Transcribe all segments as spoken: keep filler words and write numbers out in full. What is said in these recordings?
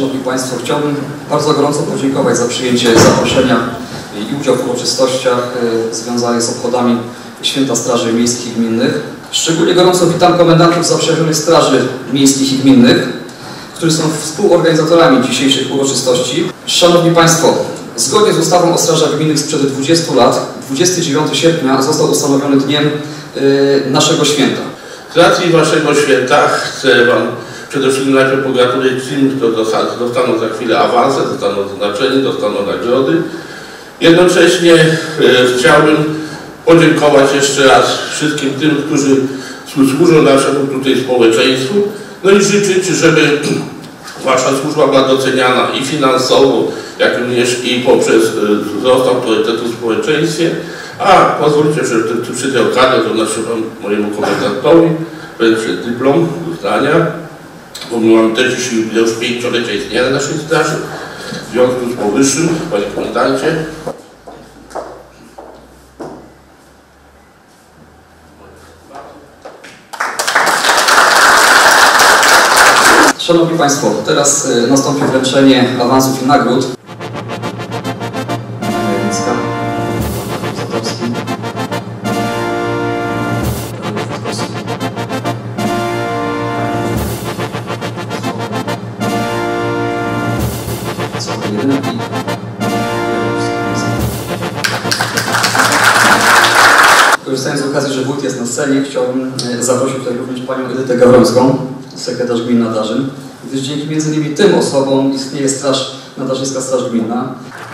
Szanowni Państwo, chciałbym bardzo gorąco podziękować za przyjęcie zaproszenia i udział w uroczystościach związanych z obchodami Święta Straży Miejskich i Gminnych. Szczególnie gorąco witam komendantów zaprzyjaźnionych Straży Miejskich i Gminnych, którzy są współorganizatorami dzisiejszych uroczystości. Szanowni Państwo, zgodnie z ustawą o strażach gminnych sprzed dwudziestu lat, dwudziestego dziewiątego sierpnia został ustanowiony dniem yy, naszego święta. Z racji Waszego święta chcę Wam przede wszystkim najpierw pogratulować tym, kto dostaną za chwilę awanse, dostaną odznaczenie, dostaną nagrody. Jednocześnie e, chciałbym podziękować jeszcze raz wszystkim tym, którzy służą naszemu tutaj społeczeństwu. No i życzyć, żeby Wasza służba była doceniana i finansowo, jak również i poprzez wzrost autorytetu w społeczeństwie. A pozwólcie, że przy tej okazji odnoszę mojemu komendantowi wręczę dyplom uznania, bo my mamy też już jubileusz pięciolecia istnienia naszej straży. W związku z powyższym, panie komendancie, Szanowni Państwo, teraz nastąpi wręczenie awansów i nagród. Korzystając z okazji, że wójt jest na scenie, chciałbym zaprosić tutaj również panią Edytę Gawrońską, sekretarz gminy Nadarzyn, gdyż dzięki między innymi tym osobom istnieje Straż Nadarzyńska Straż Gminna.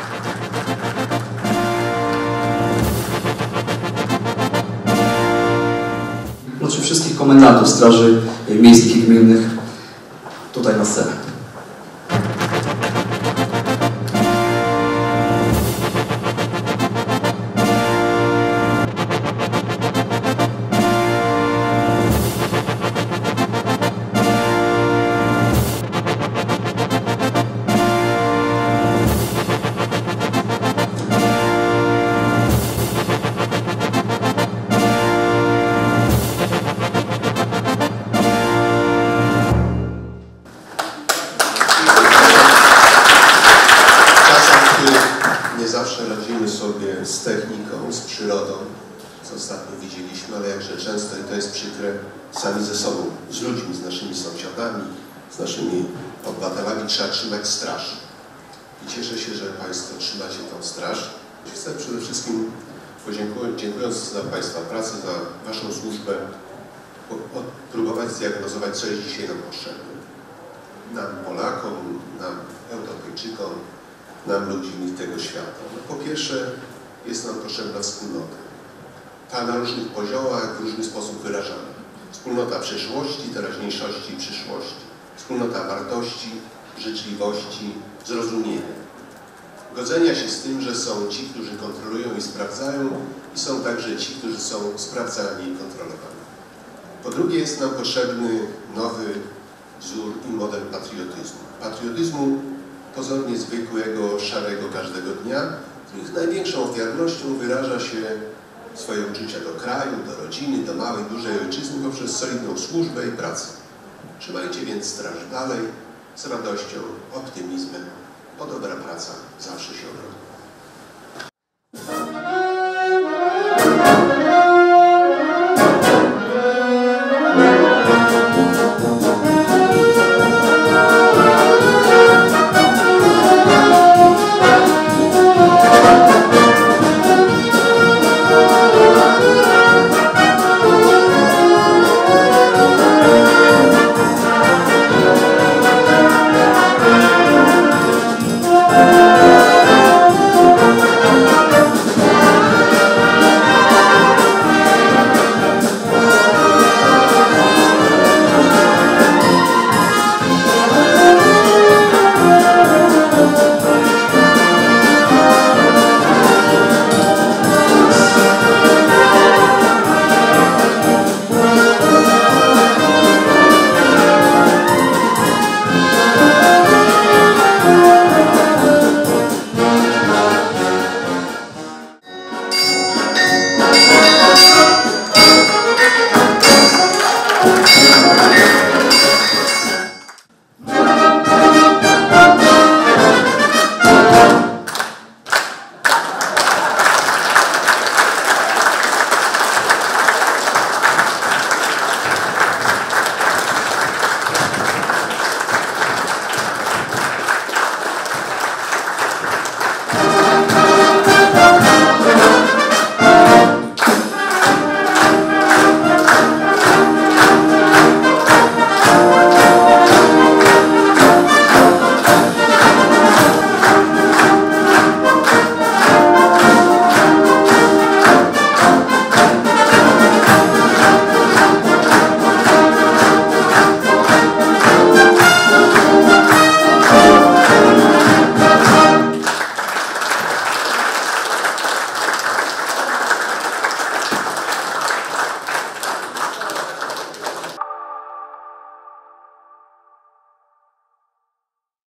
Znaczy wszystkich komendantów Straży Miejskich i Gminnych tutaj na scenę. Z techniką, z przyrodą, co ostatnio widzieliśmy, ale jakże często, i to jest przykre, sami ze sobą, z ludźmi, z naszymi sąsiadami, z naszymi obywatelami trzeba trzymać straż. I cieszę się, że Państwo trzymacie tą straż. Chcę przede wszystkim podziękując, dziękując za Państwa pracę, za Waszą służbę, próbować zdiagnozować, co jest dzisiaj nam potrzebne. Nam, Polakom, nam, Europejczykom, nam, ludziom tego świata. No, po pierwsze, jest nam potrzebna wspólnota. Ta na różnych poziomach, w różny sposób wyrażana. Wspólnota przeszłości, teraźniejszości i przyszłości. Wspólnota wartości, życzliwości, zrozumienia. Godzenia się z tym, że są ci, którzy kontrolują i sprawdzają, i są także ci, którzy są sprawdzani i kontrolowani. Po drugie, jest nam potrzebny nowy wzór i model patriotyzmu. Patriotyzmu pozornie zwykłego, szarego każdego dnia, których największą ofiarnością wyraża się swoje uczucia do kraju, do rodziny, do małej, dużej ojczyzny poprzez solidną służbę i pracę. Trzymajcie więc straż dalej, z radością, optymizmem, bo dobra praca zawsze się odrodzi.